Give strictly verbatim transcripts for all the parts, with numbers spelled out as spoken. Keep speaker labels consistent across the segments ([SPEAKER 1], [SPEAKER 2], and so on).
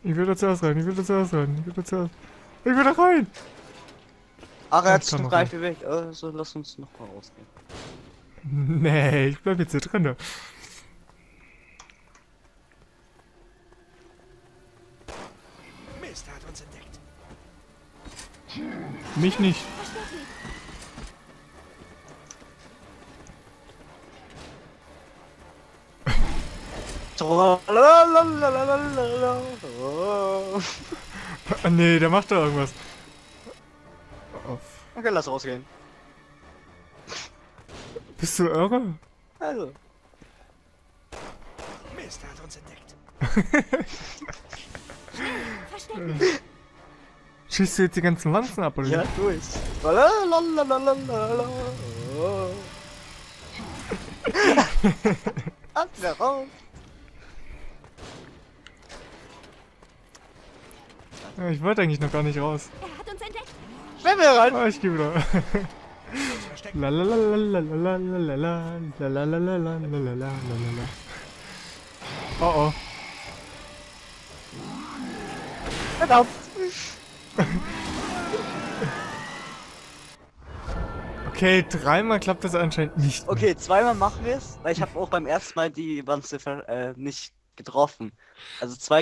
[SPEAKER 1] Ich will da zuerst rein, ich will da zuerst rein, ich will da zuerst. Ich will da rein!
[SPEAKER 2] Ach, er
[SPEAKER 1] Ich
[SPEAKER 2] hat sich
[SPEAKER 1] kann
[SPEAKER 2] noch
[SPEAKER 1] noch
[SPEAKER 2] drei,
[SPEAKER 1] rein.
[SPEAKER 2] vier weg. Also lass uns noch mal rausgehen.
[SPEAKER 1] Nee, ich bleib jetzt hier drinne.
[SPEAKER 3] Mist, er hat uns entdeckt.
[SPEAKER 1] Mich nicht. Ah, nee, der macht da irgendwas. Auf.
[SPEAKER 2] Okay, lass rausgehen.
[SPEAKER 1] Bist du irre?
[SPEAKER 2] Also.
[SPEAKER 3] Mist, er hat uns entdeckt.
[SPEAKER 4] Verstecken.
[SPEAKER 1] Schießt du jetzt die ganzen Lanzen ab, oder?
[SPEAKER 2] Ja, du ist. Lalalala. Ab wieder raus.
[SPEAKER 1] Ja, ich wollte eigentlich noch gar nicht raus.
[SPEAKER 4] Er hat uns entdeckt.
[SPEAKER 2] Schnell wieder rein.
[SPEAKER 1] Ah, ich geh wieder.
[SPEAKER 3] Uns verstecken.
[SPEAKER 1] Lalalalalalala, lalalalalalala. Oh oh.
[SPEAKER 2] Verdammt.
[SPEAKER 1] Okay, dreimal klappt das anscheinend nicht.
[SPEAKER 2] Okay, zweimal machen wir es, weil ich habe auch beim ersten Mal die Wanze ver- äh, nicht getroffen. Also zwei.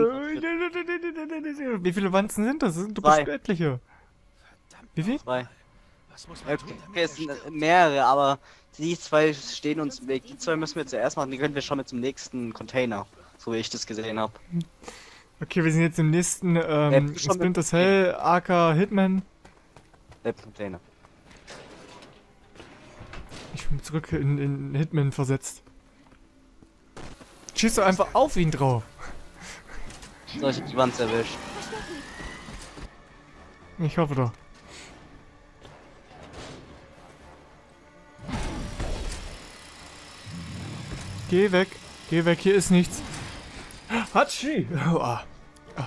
[SPEAKER 1] Wie viele Wanzen sind das? Das sind doch
[SPEAKER 2] Zwei.
[SPEAKER 1] bestimmt etliche. Wie viel?
[SPEAKER 2] Zwei.
[SPEAKER 3] Was muss man
[SPEAKER 2] Okay,
[SPEAKER 3] tun, damit
[SPEAKER 2] okay,
[SPEAKER 3] er
[SPEAKER 2] es sind
[SPEAKER 3] stirbt?
[SPEAKER 2] äh, mehrere, aber die zwei stehen uns im Weg. Die zwei müssen wir zuerst machen, die können wir schon mit zum nächsten Container, so wie ich das gesehen habe.
[SPEAKER 1] Okay, wir sind jetzt im nächsten ähm,
[SPEAKER 2] Ja, schon
[SPEAKER 1] Splinter
[SPEAKER 2] mit-
[SPEAKER 1] Cell, A K Hitman.
[SPEAKER 2] Der Container.
[SPEAKER 1] Ich bin zurück in, in Hitman versetzt. Schießt du einfach auf ihn drauf.
[SPEAKER 2] So, ich hab die Wanze erwischt.
[SPEAKER 1] Ich hoffe doch. Geh weg. Geh weg, hier ist nichts. Hatschi! Oh, ah. Ah.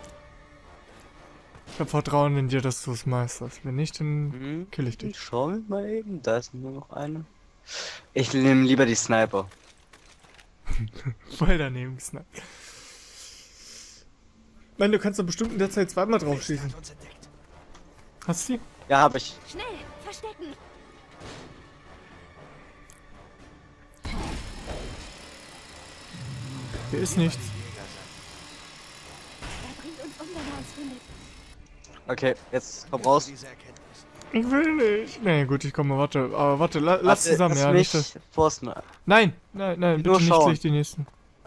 [SPEAKER 1] Ich hab Vertrauen in dir, dass du es meisterst. Wenn nicht, dann
[SPEAKER 2] Mhm.
[SPEAKER 1] kill ich
[SPEAKER 2] Ich
[SPEAKER 1] dich.
[SPEAKER 2] schau mal eben, da ist nur noch eine. Ich nehme lieber die Sniper.
[SPEAKER 1] Voll daneben gesnappt. Nein, du kannst doch bestimmt in der Zeit zweimal drauf
[SPEAKER 3] Mist, er
[SPEAKER 1] schießen.
[SPEAKER 3] hat uns entdeckt.
[SPEAKER 1] Hast du die?
[SPEAKER 2] Ja, hab ich.
[SPEAKER 4] Schnell. Verstecken.
[SPEAKER 1] Hier ist nichts.
[SPEAKER 4] Er bringt uns um, wenn er uns findet.
[SPEAKER 2] Okay, jetzt komm raus.
[SPEAKER 3] Diese Erkenntnis.
[SPEAKER 1] Ich will nicht. Nee, gut, ich komme, warte. Aber warte, la, lass
[SPEAKER 2] Warte,
[SPEAKER 1] zusammen,
[SPEAKER 2] lass
[SPEAKER 1] ja.
[SPEAKER 2] mich
[SPEAKER 1] Nicht das.
[SPEAKER 2] forsten.
[SPEAKER 1] Nein, nein, nein,
[SPEAKER 2] Nur
[SPEAKER 1] bitte nicht
[SPEAKER 2] schauen.
[SPEAKER 1] gleich die nächsten.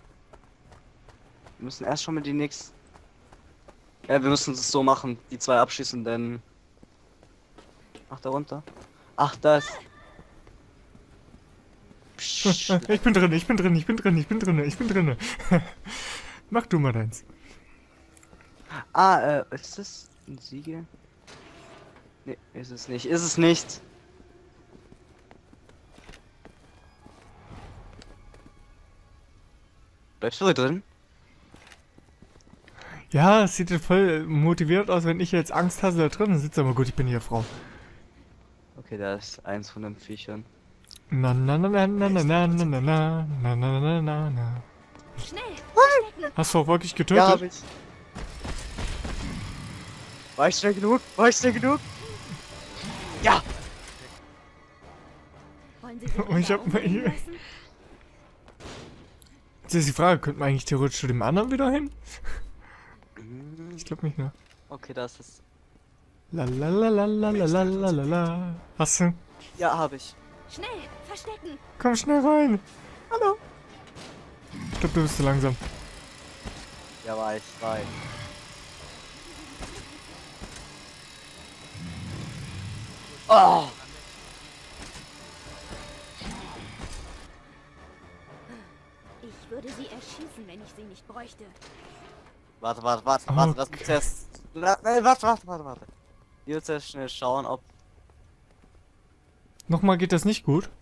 [SPEAKER 2] Wir müssen erst schon mit die nächsten. Ja, wir müssen es so machen, die zwei abschießen, denn. Ach, da runter. Ach, das. Psch.
[SPEAKER 1] Ich bin drin, ich bin drin, ich bin drin, ich bin drin, ich bin drin. Mach du mal deins.
[SPEAKER 2] Ah, äh, ist das ein Siegel? Nee, ist es nicht. Ist es nicht. Bleibst du hier drin?
[SPEAKER 1] Ja, es sieht ja voll motiviert aus, wenn ich jetzt Angst hatte, da drin sitze. Aber gut, ich bin hier Frau.
[SPEAKER 2] Okay, da ist eins von den Viechern.
[SPEAKER 1] Na na na na na na na na na na na na na na na.
[SPEAKER 4] Schnell. Verstecken.
[SPEAKER 1] Hast du auch wirklich
[SPEAKER 2] Ja,
[SPEAKER 1] getötet?
[SPEAKER 2] hab ich. War ich schnell genug? War ich schnell genug? Ja!
[SPEAKER 4] Wollen Sie sich
[SPEAKER 1] Und ich
[SPEAKER 4] wieder
[SPEAKER 1] hab mal
[SPEAKER 4] umbringen
[SPEAKER 1] hier-
[SPEAKER 4] lassen?
[SPEAKER 1] Jetzt ist die Frage, könnte man eigentlich theoretisch zu dem anderen wieder hin? Ich glaube nicht, ne?
[SPEAKER 2] Okay, da ist es.
[SPEAKER 1] La la la la la la la la la la. Hast du?
[SPEAKER 2] Ja, hab ich.
[SPEAKER 4] Schnell. Verstecken.
[SPEAKER 1] Komm schnell rein.
[SPEAKER 2] Hallo.
[SPEAKER 1] Ich glaube, du bist zu langsam.
[SPEAKER 2] Ja, war ich. War ich. Oh!
[SPEAKER 4] Ich würde sie erschießen, wenn ich sie nicht bräuchte.
[SPEAKER 2] Warte, warte, warte, warte, lass mich
[SPEAKER 1] Okay.
[SPEAKER 2] zuerst. La, nein, warte, warte, warte, warte. Ich will zuerst schnell schauen, ob.
[SPEAKER 1] Nochmal geht das nicht gut.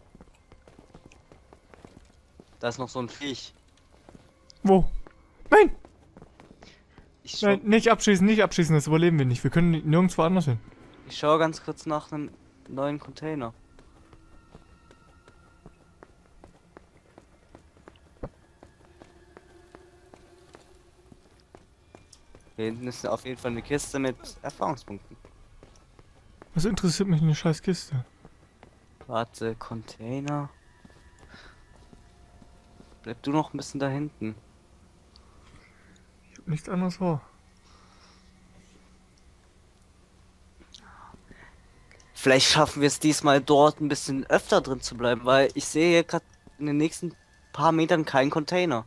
[SPEAKER 2] Da ist noch so ein Viech.
[SPEAKER 1] Wo? Nein!
[SPEAKER 2] Ich schau,
[SPEAKER 1] Nein, nicht abschießen, nicht abschießen, das überleben wir nicht. Wir können nirgendwo anders hin.
[SPEAKER 2] ich schau ganz kurz nach einem neuen Container. Hier hinten ist auf jeden Fall eine Kiste mit Erfahrungspunkten.
[SPEAKER 1] Was interessiert mich eine scheiß Kiste?
[SPEAKER 2] Warte, Container. Bleib du noch ein bisschen da hinten.
[SPEAKER 1] Ich hab nichts anderes vor.
[SPEAKER 2] Vielleicht schaffen wir es diesmal dort ein bisschen öfter drin zu bleiben, weil ich sehe hier gerade in den nächsten paar Metern keinen Container.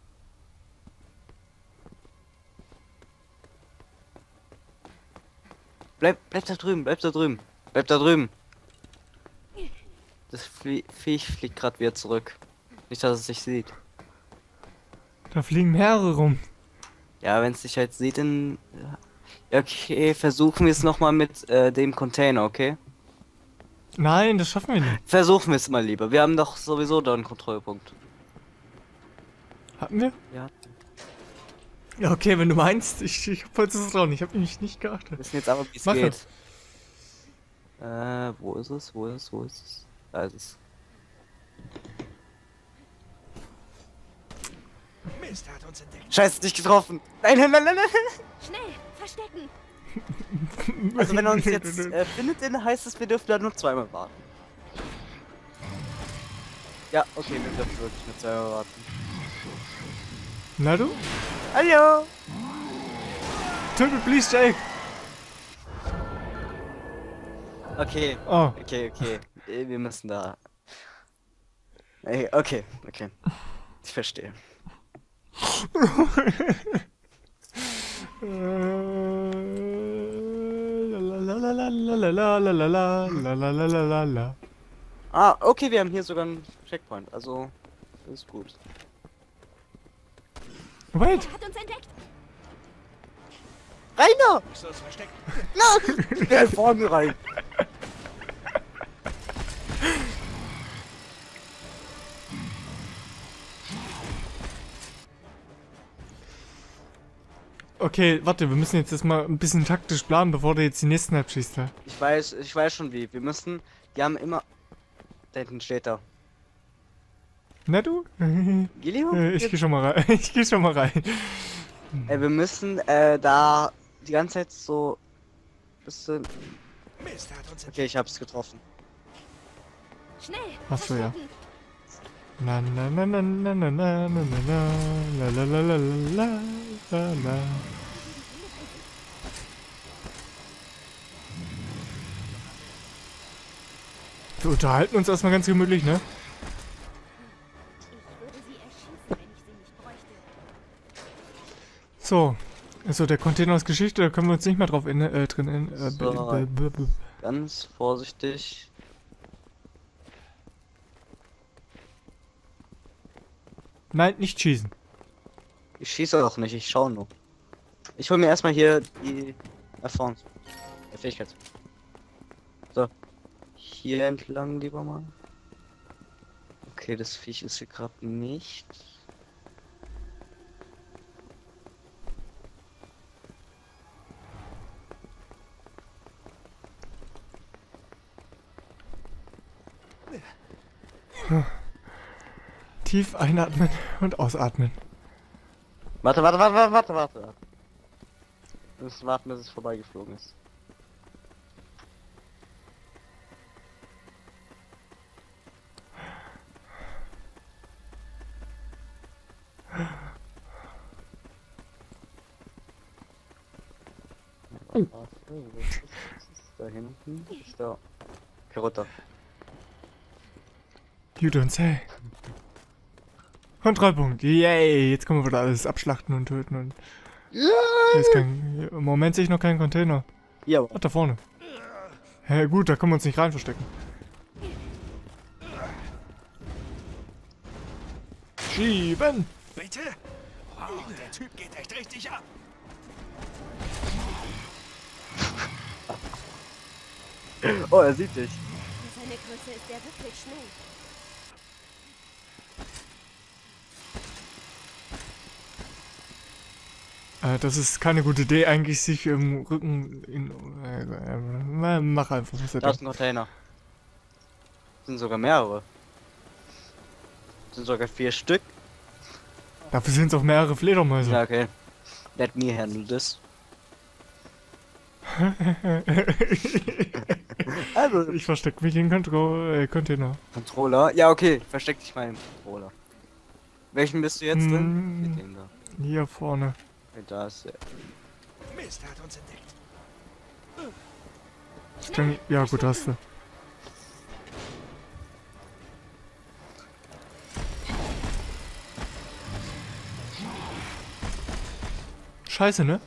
[SPEAKER 2] Bleib, bleib da drüben, bleib da drüben, bleib da drüben. Das Flie Viech fliegt gerade wieder zurück. Nicht, dass es sich sieht.
[SPEAKER 1] Da fliegen mehrere rum.
[SPEAKER 2] Ja, wenn es sich halt sieht, dann... Ja, okay, versuchen wir es nochmal mit äh, dem Container, okay?
[SPEAKER 1] Nein, das schaffen wir nicht.
[SPEAKER 2] Versuchen wir es mal lieber. Wir haben doch sowieso da einen Kontrollpunkt.
[SPEAKER 1] Hatten wir?
[SPEAKER 2] Ja.
[SPEAKER 1] Ja, okay, wenn du meinst. Ich, ich hab heute das Vertrauen. Ich hab nämlich nicht
[SPEAKER 2] Wir
[SPEAKER 1] geachtet.
[SPEAKER 2] wissen jetzt aber, wie es
[SPEAKER 1] Mach
[SPEAKER 2] geht. Äh, wo ist es? Wo ist es? Wo ist es? Da ist es.
[SPEAKER 3] Mist, er hat uns entdeckt.
[SPEAKER 2] Scheiße, nicht getroffen! Nein, nein, nein, nein, nein!
[SPEAKER 4] Schnell, verstecken.
[SPEAKER 2] Also wenn er uns jetzt äh, findet, dann heißt es, wir dürfen da nur zweimal warten. Ja, okay, wir dürfen wirklich nur zweimal warten.
[SPEAKER 1] Na du?
[SPEAKER 2] Hallo!
[SPEAKER 1] Töte, please, Jake!
[SPEAKER 2] Okay,
[SPEAKER 1] Oh.
[SPEAKER 2] okay, okay. Äh, Wir müssen da... Ey, okay, okay. Ich verstehe.
[SPEAKER 1] Lalalala.
[SPEAKER 2] Ah, okay, wir haben hier sogar einen Checkpoint, also... Das ist gut.
[SPEAKER 1] Wait!
[SPEAKER 4] Er hat uns entdeckt.
[SPEAKER 2] Rainer!
[SPEAKER 3] Ich soll es verstecken.
[SPEAKER 2] Nein! Der vorne rein!
[SPEAKER 1] Okay, warte, wir müssen jetzt erstmal ein bisschen taktisch planen, bevor der jetzt die nächsten abschießt. Ja?
[SPEAKER 2] Ich weiß, ich weiß schon wie. Wir müssen... Die haben immer... Da hinten steht er.
[SPEAKER 1] Na du?
[SPEAKER 2] Gilio?
[SPEAKER 1] Ich geh schon mal rein. Ich geh schon mal rein.
[SPEAKER 2] Äh, wir müssen äh, da die ganze Zeit so... Bisschen...
[SPEAKER 3] Mist, er hat uns entdeckt.
[SPEAKER 2] Okay, ich hab's getroffen.
[SPEAKER 4] Schnell,
[SPEAKER 1] Ach so, ja.
[SPEAKER 4] verstecken.
[SPEAKER 1] Na na na na na na na na na na la la la la la la la. Wir unterhalten uns erstmal ganz gemütlich, ne?
[SPEAKER 4] Ich würde sie erschießen, wenn ich sie nicht bräuchte.
[SPEAKER 1] So. Also der Container ist Geschichte, da können wir uns nicht mehr drauf in, äh, drin in, äh,
[SPEAKER 2] So.
[SPEAKER 1] b- b- b-
[SPEAKER 2] Ganz vorsichtig.
[SPEAKER 1] Nein, nicht schießen.
[SPEAKER 2] Ich schieße auch nicht, ich schaue nur. Ich hol mir erstmal hier die Erfahrung. Der Fähigkeit. So. Hier entlang lieber mal. Okay, das Viech ist hier gerade nicht.
[SPEAKER 1] Tief einatmen und ausatmen.
[SPEAKER 2] Warte, warte, warte, warte, warte, warte. Wir müssen warten, bis es vorbeigeflogen ist. Warte, wo ist es? Ist es da hinten? Ist da. Okay, runter.
[SPEAKER 1] You don't say. Kontrollpunkt. Yay. Jetzt können wir wieder alles abschlachten und töten und... Hier ist kein, im Moment sehe ich noch keinen Container.
[SPEAKER 2] Ja,
[SPEAKER 1] Ach, da vorne. Hä, gut, da können wir uns nicht rein verstecken. Schieben!
[SPEAKER 3] Bitte? Wow, der Typ geht echt richtig ab.
[SPEAKER 2] oh, er sieht dich.
[SPEAKER 4] Für seine Größe ist er wirklich schnell.
[SPEAKER 1] Äh, das ist keine gute Idee, eigentlich sich im Rücken in... Äh, äh, mach einfach, was er
[SPEAKER 2] Da ist
[SPEAKER 1] denkt.
[SPEAKER 2] ein Container. Sind sogar mehrere. Sind sogar vier Stück.
[SPEAKER 1] Dafür sind es auch mehrere Fledermäuse.
[SPEAKER 2] Ja, okay. Let me handle this. Also,
[SPEAKER 1] Ich versteck mich in Kontro äh, Container.
[SPEAKER 2] Controller? Ja, okay. Versteck dich mal im Controller. Welchen bist du jetzt
[SPEAKER 1] Mm.
[SPEAKER 2] drin? Mit dem da.
[SPEAKER 1] Hier vorne.
[SPEAKER 2] Ja, da ist er.
[SPEAKER 3] Mist, er hat uns entdeckt.
[SPEAKER 1] Ich kann, ja gut, hast du. Scheiße, ne?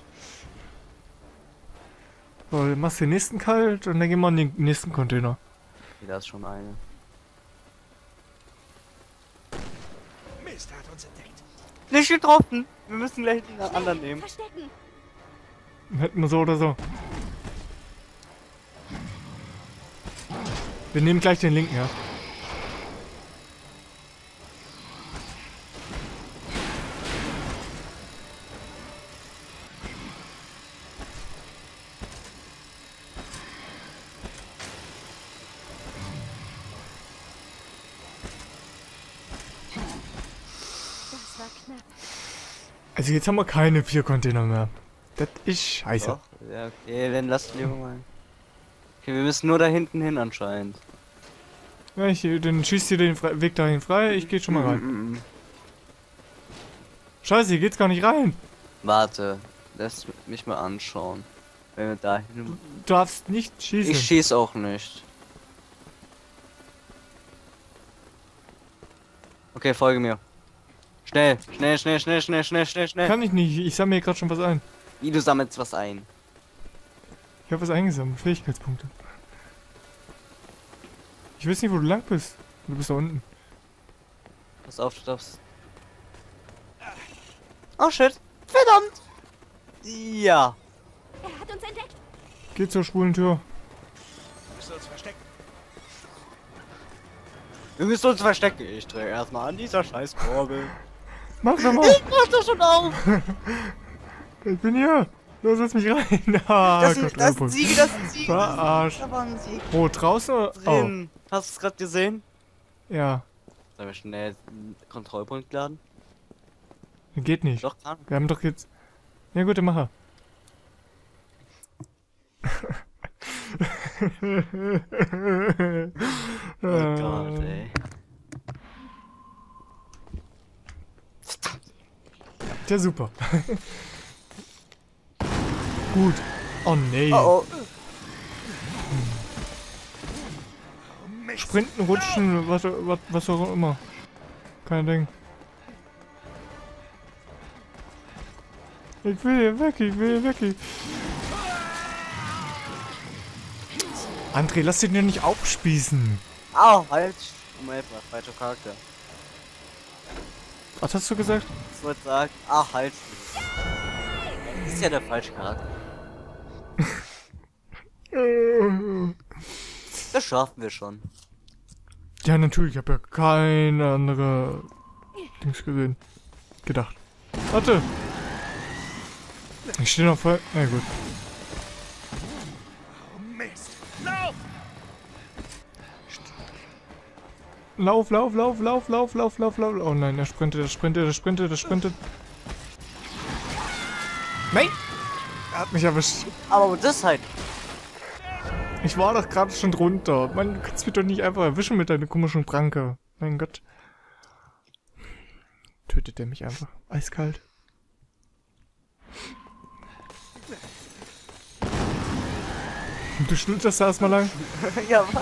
[SPEAKER 1] So, dann machst du den nächsten kalt und dann gehen wir in den nächsten Container.
[SPEAKER 2] Okay, da ist schon eine.
[SPEAKER 3] Mist, er hat uns entdeckt.
[SPEAKER 2] Nicht getroffen! Wir müssen gleich den anderen nehmen.
[SPEAKER 4] Verstecken.
[SPEAKER 1] Hätten wir so oder so. Wir nehmen gleich den linken, ja.
[SPEAKER 4] Das war knapp.
[SPEAKER 1] Also jetzt haben wir keine vier Container mehr. Das ist scheiße.
[SPEAKER 2] Doch. Ja, okay, dann lasst lieber mal. Okay, wir müssen nur da hinten hin anscheinend.
[SPEAKER 1] Ja, ich, dann schießt ihr den Fre Weg dahin frei, ich geh schon mal rein.
[SPEAKER 2] Mm, mm, mm.
[SPEAKER 1] Scheiße, hier geht's gar nicht rein.
[SPEAKER 2] Warte, lass mich mal anschauen. Wenn wir da hin.
[SPEAKER 1] Du darfst nicht schießen.
[SPEAKER 2] Ich schieß auch nicht. Okay, folge mir. Schnell, schnell, schnell, schnell, schnell, schnell, schnell, schnell.
[SPEAKER 1] Kann ich nicht, ich sammle hier gerade schon was ein.
[SPEAKER 2] Wie, du sammelst was ein?
[SPEAKER 1] Ich habe was eingesammelt, Fähigkeitspunkte. Ich weiß nicht, wo du lang bist. Du bist da unten.
[SPEAKER 2] Pass auf, du darfst. Oh shit. Verdammt! Ja.
[SPEAKER 4] Er hat uns entdeckt.
[SPEAKER 1] Geh zur schwulen Tür.
[SPEAKER 3] Wir müssen uns verstecken.
[SPEAKER 2] Wir müssen uns verstecken. Ich drehe erstmal an dieser scheiß Kurbel.
[SPEAKER 1] Mach doch mal!
[SPEAKER 2] Ich mach das schon auf!
[SPEAKER 1] Ich bin hier! Los, lass mich rein! Ah,
[SPEAKER 2] Das sind,
[SPEAKER 1] Gott,
[SPEAKER 2] das sind
[SPEAKER 1] Leopold.
[SPEAKER 2] Siege, das sind Siege.
[SPEAKER 1] Verarscht.
[SPEAKER 2] Da waren Siege
[SPEAKER 1] Wo, draußen oder? Oh,
[SPEAKER 2] drin. Hast du es gerade gesehen?
[SPEAKER 1] ja.
[SPEAKER 2] Sollen wir schnell einen Kontrollpunkt laden?
[SPEAKER 1] Geht nicht.
[SPEAKER 2] Doch, kann.
[SPEAKER 1] Wir haben doch jetzt... Ja gut, dann mach er.
[SPEAKER 2] Oh Gott, ey.
[SPEAKER 1] Ja, super. Gut. Oh nee.
[SPEAKER 2] Oh, oh.
[SPEAKER 3] Mist.
[SPEAKER 1] Sprinten, rutschen, was, was, was auch immer. Kein Ding. Ich will hier weg, ich will hier weg. Ich... André, lass den ja nicht aufspießen.
[SPEAKER 2] Au, halt. Moment mal, falscher Charakter.
[SPEAKER 1] Was hast du gesagt?
[SPEAKER 2] Ich wollte sagen, ach, halt. Das ist ja der falsche Charakter. Das schaffen wir schon.
[SPEAKER 1] Ja, natürlich, ich habe ja keine andere Dings gesehen. Gedacht. Warte. Ich stehe noch voll. Na gut.
[SPEAKER 3] Oh, Mist. Lauf!
[SPEAKER 1] Lauf, lauf, lauf, lauf, lauf, lauf, lauf, lauf. Oh nein, er sprintet, er sprintet, er sprintet, er sprintet. Nein! Er hat mich erwischt.
[SPEAKER 2] Aber das halt.
[SPEAKER 1] Ich war doch gerade schon drunter. Mann, du kannst mich doch nicht einfach erwischen mit deiner komischen Pranke. Mein Gott. Tötet er mich einfach. Eiskalt. Du schlitterst da erstmal lang.
[SPEAKER 2] Ja, was?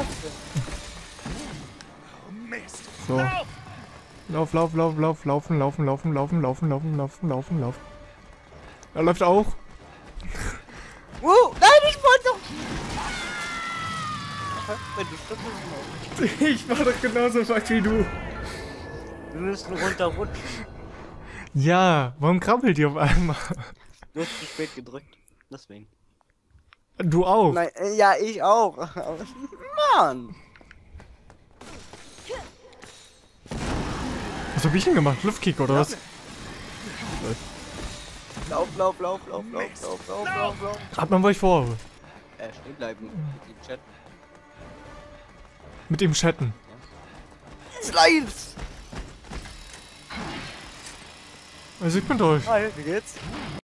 [SPEAKER 3] Oh, Mist.
[SPEAKER 1] So.
[SPEAKER 3] Lauf!
[SPEAKER 1] Lauf, lauf, lauf, lauf, laufen, laufen, laufen, laufen, laufen, laufen, laufen, laufen, laufen. Er läuft auch.
[SPEAKER 2] Uh, nein, ich wollte doch. Wenn du stirbst,
[SPEAKER 1] Ich war doch genauso weit wie du.
[SPEAKER 2] wir müssen runterrutschen.
[SPEAKER 1] Ja, warum krabbelt ihr auf einmal?
[SPEAKER 2] Du hast zu spät gedrückt. Deswegen.
[SPEAKER 1] Du auch.
[SPEAKER 2] Nein, äh, ja, ich auch. Mann!
[SPEAKER 1] Was hab ich denn gemacht? Luftkick oder was?
[SPEAKER 2] Lauf, lauf, lauf, lauf, lauf, lauf, lauf, lauf, lauf.
[SPEAKER 1] Hat man euch vor.
[SPEAKER 2] Äh, stehen bleiben. Mit dem Chat.
[SPEAKER 1] Mit dem Chatten.
[SPEAKER 2] Slides!
[SPEAKER 1] Also ich bin durch.
[SPEAKER 2] Hi, wie geht's?